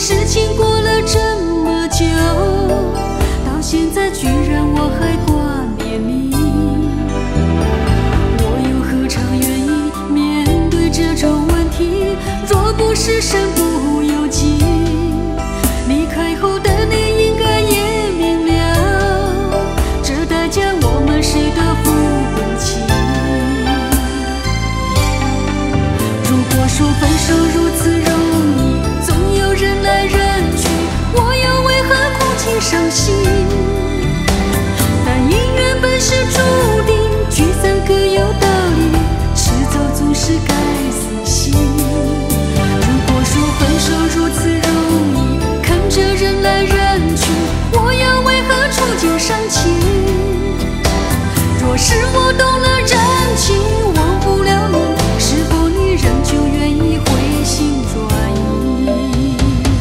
事情过了这么久，到现在居然我还挂念你，我又何尝愿意面对这种问题？若不是身不由己，离开后的你应该也明了，这代价我们谁都付不起。如果说分手如此容易，总有人来人去，我又为何哭泣伤心？但姻缘本是注定，聚散各有道理，迟早总是该死心。如果说分手如此容易，看着人来人去，我又为何触景伤情？若是我动了真情，忘不了你，是否你仍旧愿意回心转意？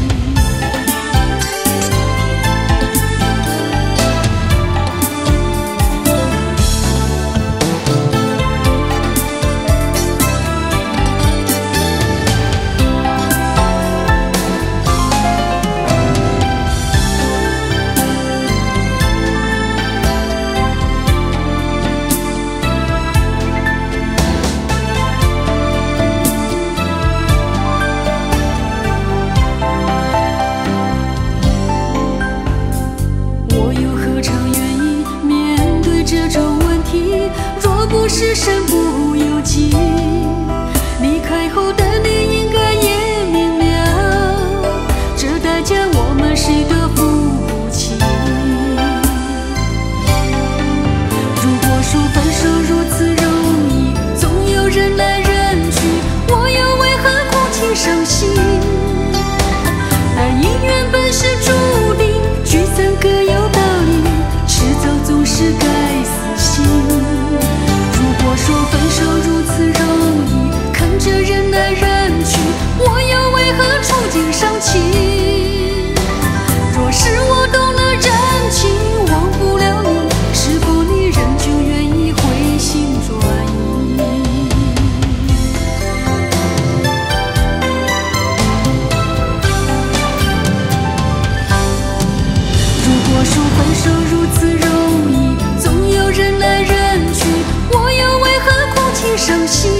若不是身不由己，离开后的你应该也明了，这代价我们谁都付不起。如果说分手如此容易，总有人来人去，我又为何哭泣伤心？但姻缘本是注定，聚散各有道理，迟早总是该死心。如果说分手如此容易，看着人来人去，我又为何触景伤情？若是我动了真情，忘不了你，是否你仍旧愿意回心转意？如果说分手如此容易，总有人来人去，我又为何哭泣伤心？